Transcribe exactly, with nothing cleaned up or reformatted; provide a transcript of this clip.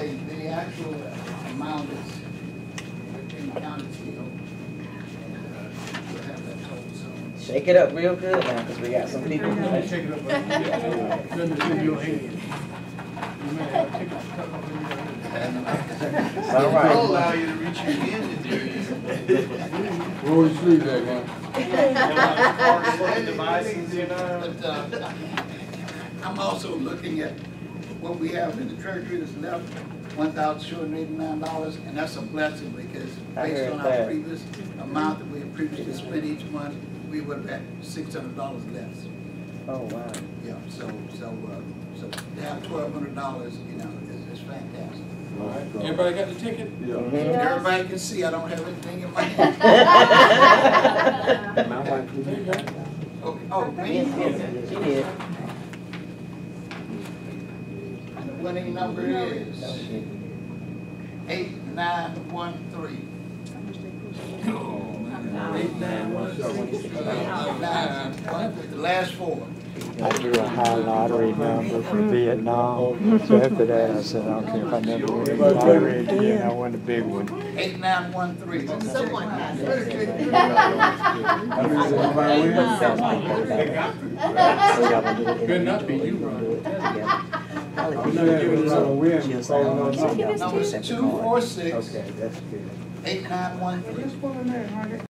Okay, the actual amount is within the county scale. And, uh, we'll have that total, so. Shake it up real good now, because we got some people. Shake it up, but let me see your hand. You may have to take a cup off in your hand. All right. We'll allow you to reach your hand in there. Roll your sleeve back, man. Devices, you know. But, uh, I'm also looking at what we have in the treasury that's left, one thousand two hundred eighty-nine dollars, and that's a blessing because I based heard on that. our previous amount that we had previously spent each month, we would have had six hundred dollars less. Oh, wow. Yeah, so, so, uh, so to have twelve hundred dollars, you know, is, is fantastic. Everybody got the ticket? Mhm. Everybody can see I don't have anything in my hand. Oh, oh, me? She did. And the winning number is eight nine one three. Eight nine one three. The last four. I drew a high lottery number for Vietnam. So after that, I said, I don't care if I never win the lottery again, I won a big one. Eight nine one three. Someone has it. Better not be you, Ron. Number two four six. Okay, that's good. Eight nine one three.